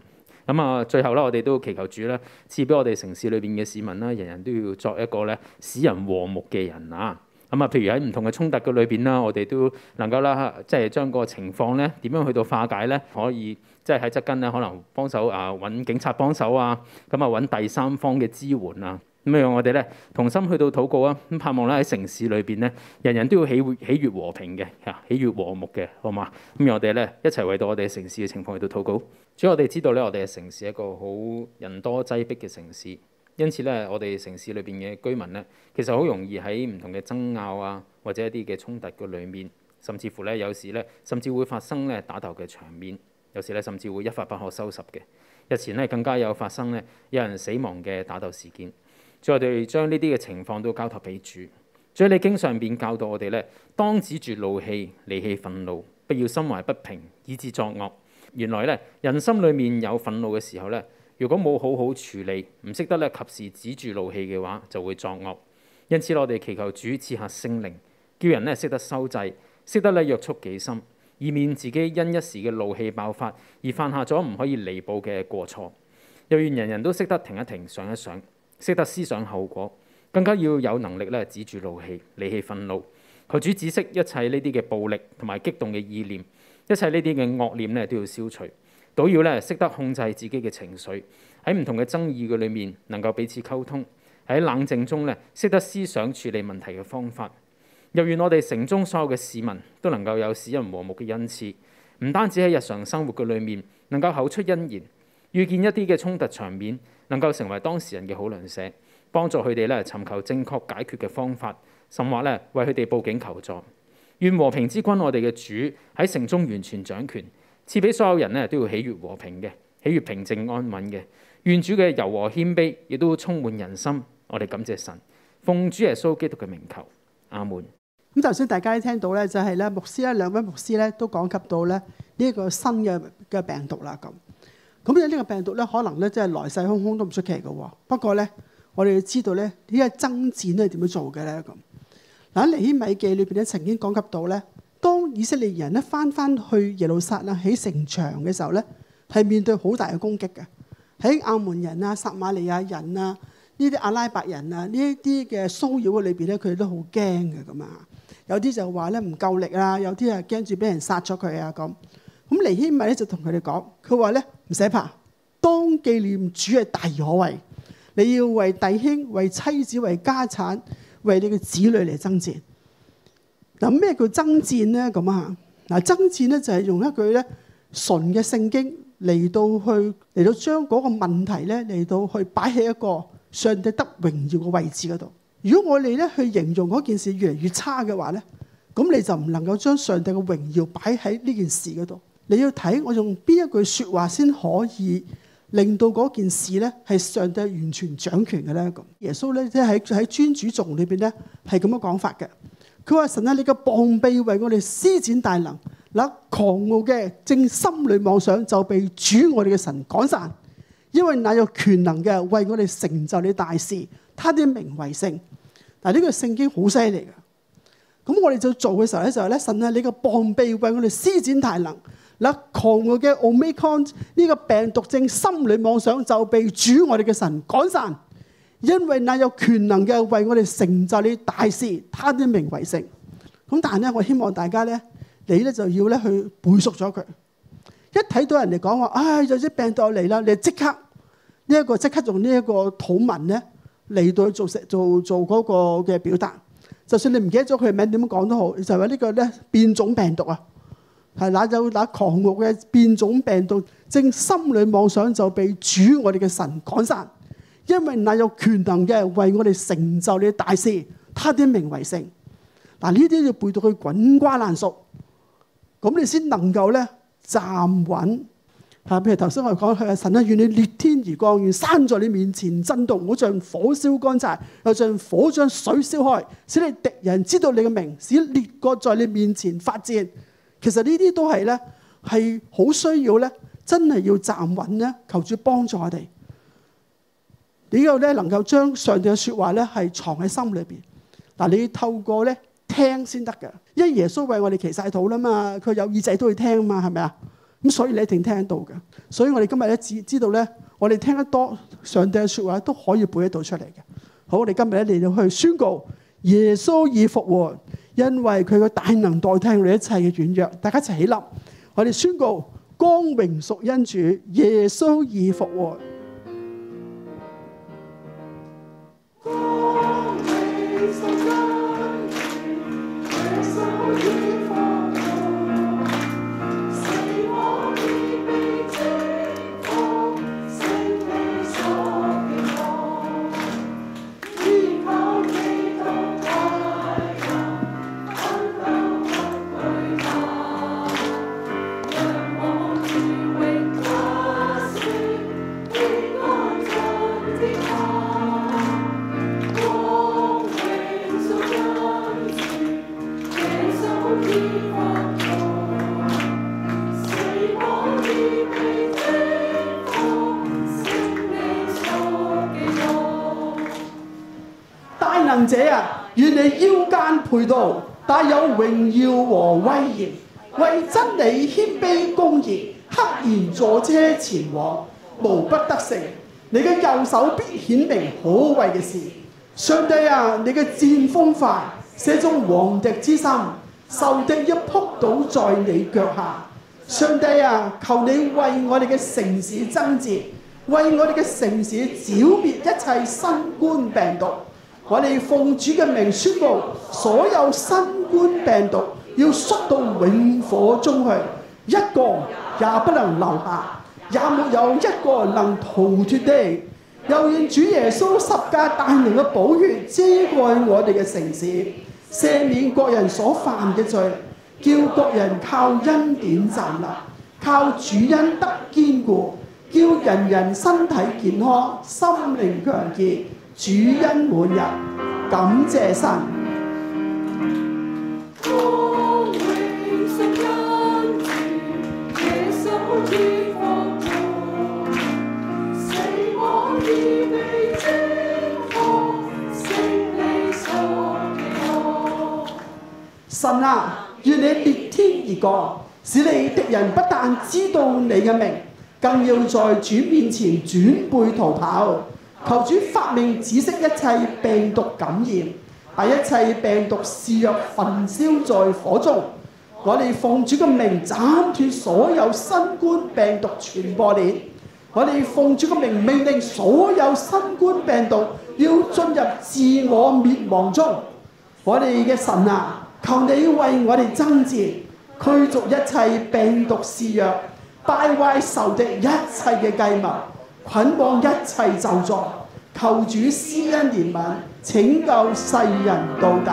咁啊，最後咧，我哋都祈求主咧，賜俾我哋城市裏邊嘅市民啦，人人都要作一個咧使人和睦嘅人啊！咁啊，譬如喺唔同嘅衝突嘅裏邊啦，我哋都能夠啦，即係將個情況咧點樣去到化解咧，可以即係喺側跟咧，可能幫手啊揾警察幫手啊，咁啊揾第三方嘅支援啊，咁樣我哋咧同心去到禱告啊，咁盼望咧喺城市裏邊咧，人人都要喜喜悅和平嘅嚇，喜悅和睦嘅，好嘛？咁我哋咧一齊為到我哋城市嘅情況去到禱告。主要我哋知道咧，我哋嘅城市係一個好人多擠迫嘅城市，因此咧，我哋城市裏邊嘅居民咧，其實好容易喺唔同嘅爭拗啊，或者一啲嘅衝突嘅裏面，甚至乎咧有時咧，甚至會發生咧打鬥嘅場面，有時咧甚至會一發不可收拾嘅。日前咧更加有發生咧有人死亡嘅打鬥事件。主，我哋將呢啲嘅情況都交託俾主。主，你經上邊教導我哋咧，當止住怒氣，離棄憤怒，不要心懷不平，以致作惡。原來咧，人心裏面有憤怒嘅時候咧，如果冇好好處理，唔識得咧及時止住怒氣嘅話，就會作惡。因此我哋祈求主賜下聖靈，叫人咧識得收制，識得咧約束己心，以免自己因一時嘅怒氣爆發而犯下咗唔可以彌補嘅過錯。又願人人都識得停一停，想一想，識得思想後果，更加要有能力咧止住怒氣，離棄憤怒。求主止息一切呢啲嘅暴力同埋激動嘅意念。一切呢啲嘅惡念咧都要消除，都要咧識得控制自己嘅情緒，喺唔同嘅爭議嘅裏面能夠彼此溝通，喺冷靜中咧識得思想處理問題嘅方法。又願我哋城中所有嘅市民都能夠有使人和睦嘅恩賜，唔單止喺日常生活嘅裏面能夠口出恩言，遇見一啲嘅衝突場面，能夠成為當事人嘅好鄰舍，幫助佢哋咧尋求正確解決嘅方法，甚或咧為佢哋報警求助。願和平之君我哋嘅主喺城中完全掌權，賜俾所有人咧都要喜悅和平嘅，喜悅平靜安穩嘅。願主嘅柔和謙卑亦都充滿人心。我哋感謝神，奉主耶穌基督嘅名求，阿門。 咁頭先大家聽到咧，就係咧牧師咧兩位牧師咧都講及到咧呢一個新嘅嘅病毒啦。咁咁呢個病毒咧可能咧即係來勢洶洶都唔出奇嘅喎。不過咧我哋要知道咧呢個爭戰咧係點樣做嘅咧咁。嗱，喺尼希米記裏邊咧曾經講及到咧，當以色列人咧翻翻去耶路撒冷起城牆嘅時候咧，係面對好大嘅攻擊嘅。喺亞門人啊、撒瑪利亞人啊、呢啲阿拉伯人啊呢一啲嘅騷擾嘅裏邊咧，佢哋都好驚嘅咁啊。有啲就話咧唔夠力啊，有啲啊驚住俾人殺咗佢啊咁。咁尼希米咧就同佢哋講，佢話咧唔使怕，當紀念主係大而可畏，你要為弟兄、為妻子、為家產、為你嘅子女嚟爭戰。嗱，咩叫爭戰咧？咁啊，嗱，爭戰咧就係用一句咧純嘅聖經嚟到去嚟到將嗰個問題咧嚟到去擺喺一個上帝得榮耀嘅位置嗰度。如果我哋咧去形容嗰件事越嚟越差嘅話咧，咁你就唔能夠將上帝嘅榮耀擺喺呢件事嗰度。你要睇我用邊一句説話先可以令到嗰件事咧係上帝完全掌權嘅咧。咁耶穌咧即係喺喺尊主頌裏邊咧係咁樣講法嘅。佢話：神啊，你嘅膀臂為我哋施展大能，嗱，狂傲嘅正心裏妄想就被主我哋嘅神趕散，因為那有權能嘅為我哋成就你大事，他的名為聖。嗱，呢個聖經好犀利嘅。咁我哋就做嘅時候咧就係咧，神啊，你嘅膀臂為我哋施展大能。嗱，狂傲嘅 Omicron 呢個病毒正心裏妄想就被主我哋嘅神趕散，因為那有權能嘅為我哋成就你大事，他的名為聖。咁但係咧，我希望大家咧，你咧就要咧去背熟咗佢。一睇到人哋講話，唉，有啲病毒嚟啦，你即刻呢一個即刻用呢一個土文咧嚟到做做做做嗰個嘅表達。就算你唔記得咗佢嘅名點樣講都好，就係話呢個咧變種病毒啊。係那有那狂傲嘅變種病毒，正心裏妄想就被主我哋嘅神趕散，因為那有權能嘅為我哋成就你嘅大事，他的名為聖。嗱，呢啲要背到佢滾瓜爛熟，咁你先能夠咧站穩。嚇，譬如頭先我哋講，佢話神啊，願你裂天而降，願山在你面前震動，好像火燒乾柴，又像火將水燒開，使你敵人知道你嘅名，使列國在你面前發戰。其實呢啲都係咧，係好需要咧，真係要站穩咧，求主幫助我哋。你要咧能夠將上帝嘅説話咧係藏喺心裏邊。嗱，你透過咧聽先得嘅，因為耶穌為我哋祈晒禱啦嘛，佢有耳仔都會聽嘛，係咪啊？ 咁所以你一定聽得到嘅。所以我哋今日咧知知道咧，我哋聽得多上帝嘅説話都可以背得到出嚟嘅。好，我哋今日咧嚟到去宣告耶穌已復活，因為佢嘅大能代替我哋一切嘅軟弱。大家一齊起立，我哋宣告光榮屬恩主，耶穌已復活。能者啊，願你腰間佩刀，帶有榮耀和威嚴，為真理謙卑公義，赫然坐車前往，無不得勝。你嘅右手必顯明可畏嘅事。上帝啊，你嘅箭鋒快，射中王敵之心，仇敵一撲倒在你腳下。上帝啊，求你為我哋嘅城市爭戰，為我哋嘅城市剿滅一切新冠病毒。我哋奉主嘅名宣布，所有新冠病毒要縮到永火中去，一個也不能留下，也沒有一個能逃脫的。又願主耶穌十架大能嘅寶血遮蓋我哋嘅城市，赦免各人所犯嘅罪，叫各人靠恩典站立，靠主恩得堅固，叫人人身體健康，心靈強健，主恩滿溢。感謝神。神啊，願你裂天而降，使你敵人不但知道你嘅名，更要在主面前轉背逃跑。求主發命止息一切病毒感染，把一切病毒肆虐焚燒在火中。我哋奉主嘅名斬斷所有新冠病毒傳播鏈。我哋奉主嘅名命令所有新冠病毒要進入自我滅亡中。我哋嘅神啊，求你為我哋爭戰，驅逐一切病毒肆虐，敗壞仇敵一切嘅計謀，捆綁一切咒詛。求主施恩憐憫，拯救世人到底。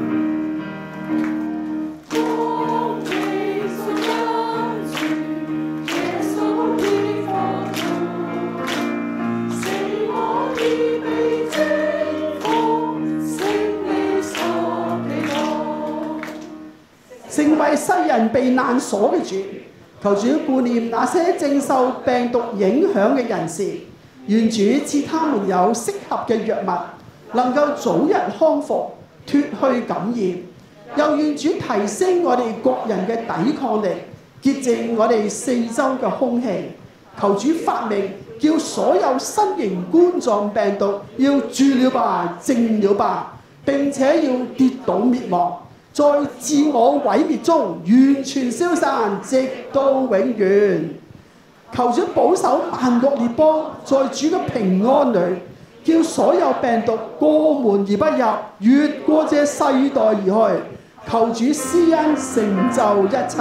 成為世人避難所嘅主，求主顧念那些正受病毒影響嘅人士，願主賜他們有適合嘅藥物，能夠早日康復，脫去感染。又願主提升我哋國人嘅抵抗力，潔淨我哋四周嘅空氣。求主發命，叫所有新型冠狀病毒要住了吧，靜了吧，並且要跌倒滅亡，在自我毀滅中完全消散，直到永遠。求主保守萬國列邦，在主嘅平安裏，叫所有病毒過門而不入，越過這世代而去。求主施恩成就一切。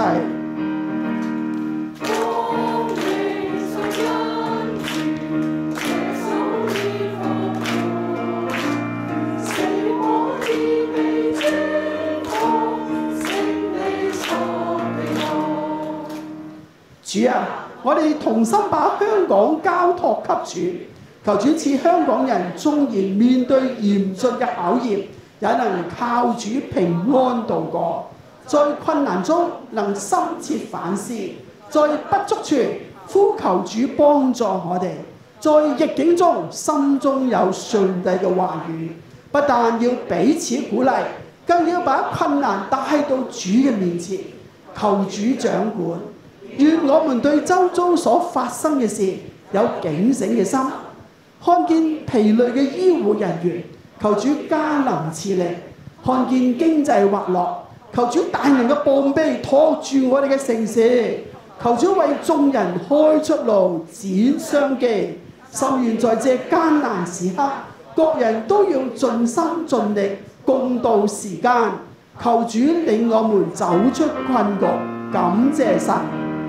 主啊，我哋同心把香港交託給主，求主賜香港人縱然面對嚴峻嘅考驗，也能靠主平安度過。在困難中能深切反思，在不足處呼求主幫助我哋，在逆境中心中有上帝嘅話語，不但要彼此鼓勵，更要把困難帶到主嘅面前，求主掌管。 願我們對周遭所發生嘅事有警醒嘅心，看見疲累嘅醫護人員，求主加能賜力；看見經濟滑落，求主大能嘅膀臂托住我哋嘅城市，求主為眾人開出路，展商機。甚願在這艱難時刻，各人都要盡心盡力共度時間，求主領我們走出困局。感謝神。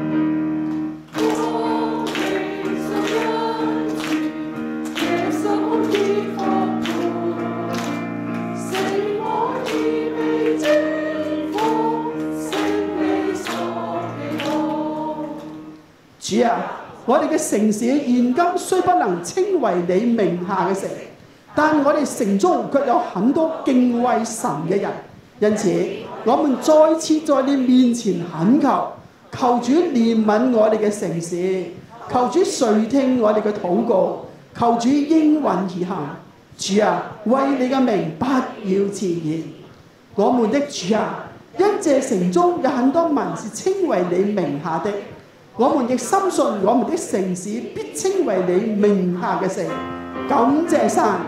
主啊，我哋嘅城市現今雖不能稱為你名下嘅城，但我哋城中卻有很多敬畏神嘅人。因此，我們再次在你面前懇求，求主憐憫我哋嘅城市，求主垂聽我哋嘅禱告，求主應允而行。主啊，為你嘅名不要遲延。我們的主啊，因這城中有很多民是稱為你名下的，我們亦深信我們的城市必稱為你名下嘅城。感謝神。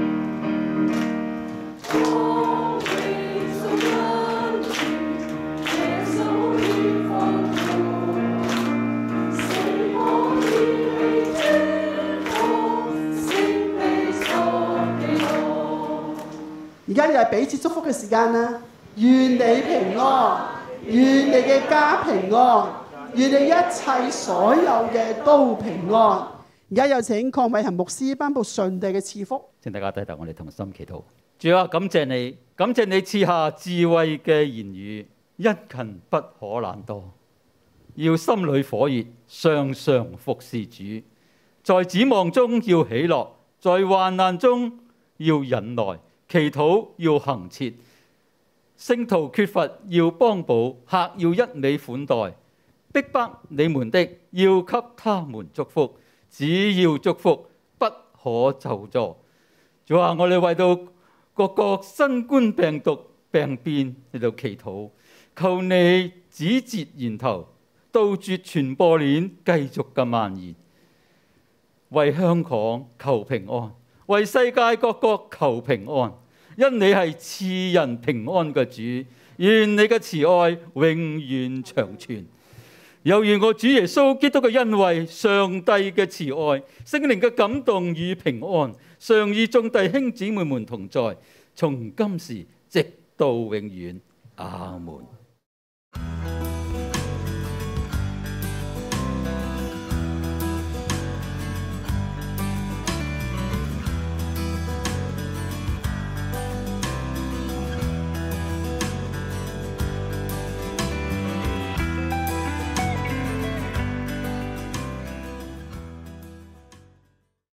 而家又係彼此祝福嘅時間啦！願你平安，願你嘅家平安，願你一切所有嘅都平安。而家有請鄺偉恒牧師頒布上帝嘅賜福。 請大家低頭，我哋同心祈禱。主啊，感謝你，感謝你賜下智慧嘅言語，殷勤不可懶惰，要心裏火熱，常常服侍主。在指望中要喜樂，在患難中要忍耐。祈禱要恆切，聖徒缺乏要幫補，客要一味款待，逼迫你們的要給他們祝福，只要祝福，不可咒詛。主啊，我哋為到各個新冠病毒病變嚟到祈禱，求你止節源頭，杜絕傳播鏈繼續嘅蔓延，為香港求平安，為世界各國求平安。因你係賜人平安嘅主，願你嘅慈愛永遠長存。又願我主耶穌基督嘅恩惠、上帝嘅慈愛、聖靈嘅感動與平安，常與眾弟兄姊妹們同在，從今時直到永遠。阿門。